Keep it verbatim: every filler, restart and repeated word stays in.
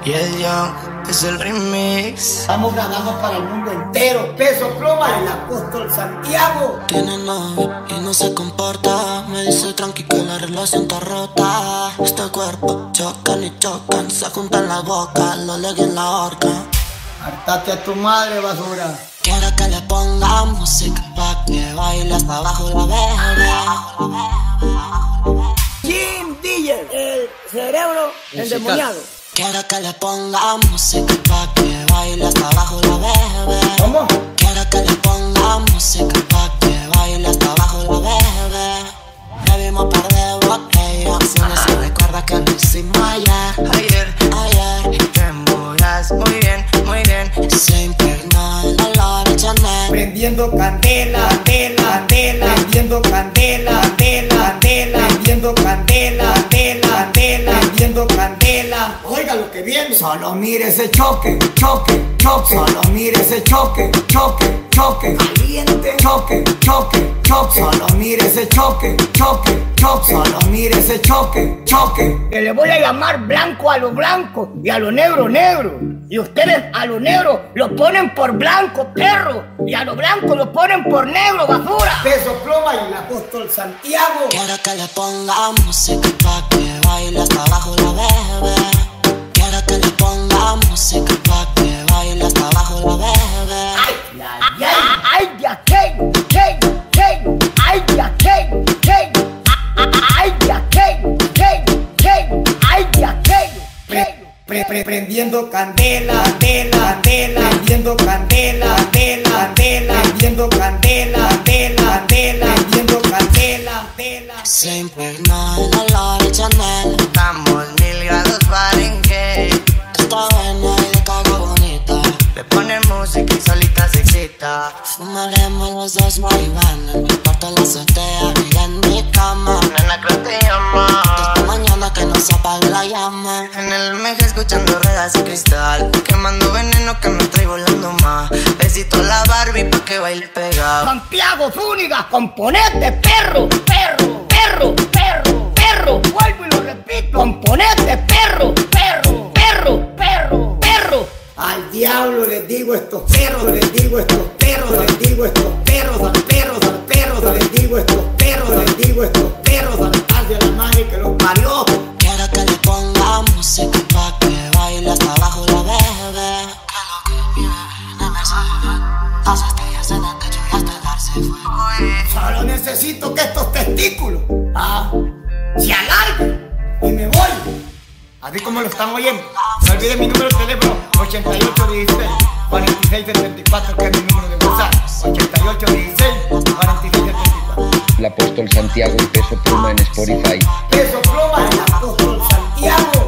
Y el Young es el remix. Estamos grabando para el mundo entero. Peso Pluma, el apóstol Santiago. Tiene novio y no se comporta. Me dice tranqui que la relación está rota. Este cuerpo chocan y chocan, se juntan la boca, lo leguen en la horca. Hartate a tu madre, basura. Quiero que le ponga música pa' que baile hasta abajo la bebé. Jim Diller, el cerebro endemoniado. Quiero que le ponga música pa' que baile hasta abajo la bebé. ¿Cómo? Quiero que le ponga música pa' que baile hasta abajo la bebé. Bebimos par de botellas, si no se recuerda que lo hicimos ayer. Ayer, ayer, te embolas muy bien, muy bien. Se impregnó el olor de Chanel. Prendiendo candela, candela, candela. Prendiendo candela, candela, candela. Prendiendo candela, candela, candela. Prendiendo candela. Oiga lo que viene. Solo mire ese choque, choque, choque. Solo mire ese choque, choque, choque. Caliente, choque, choque, choque. Solo mire ese choque, choque, choque. Solo mire ese choque, choque. Que le voy a llamar blanco a lo blanco y a lo negro negro. Y ustedes a lo negro lo ponen por blanco, perro. Y a lo blanco lo ponen por negro, basura. Peso Pluma y el apóstol Santiago. Quiero que le ponga música pa' que baile hasta abajo la bebé. Quiero que le ponga música pa' que baile hasta abajo la bebé. Ay, ay, ay, ay, ya aquello, aquello, aquello. Ay, ya aquello, aquello. Ay, ya aquello, aquello, aquello. Ay, ya aquello, aquello. Pre, pre, prendiendo candela, candela, candela. Prendiendo candela, candela, candela. Prendiendo candela, candela, candela. Prendiendo candela, candela. Se impregnó el olor de Chanel. Estamos mil grados Fahrenheit. Está buena y de caga bonita. Le ponen música y solita se excita. Fumaremos los dos marihuana en mi cuarto en la azotea, mira en mi cama. Nena, creo que te llama. Esta mañana que no se apague la llama. En el meje escuchando ruedas de cristal, quemando veneno que me trae volando más. Besito a la Barbie pa' que baile pegado. Santiago Zúñiga, componente, perro, perro, perro, perro, perro. Vuelvo y lo repito, componente, perro, perro, perro, perro, perro. Al diablo les digo estos perros, les digo estos perros, les digo estos perros, al perros, al perros, les digo estos perros, les digo estos perros, al tal de la madre que los parió. Quiero que le ponga música pa' que baile hasta abajo la bebé. Que lo que viene me sabe. Dos estrellas en el techo y hasta darse fue. Solo necesito que estos testículos ah, se alarguen y me voy. Así como lo están oyendo. No olviden mi número de teléfono ochenta y ocho dieciséis, cuarenta y seis setenta y cuatro, que es mi número de WhatsApp. ochenta y ocho dieciséis, cuarenta y seis setenta y cuatro. El apóstol Santiago y Peso Pluma en Spotify. Peso Pluma, el apóstol Santiago.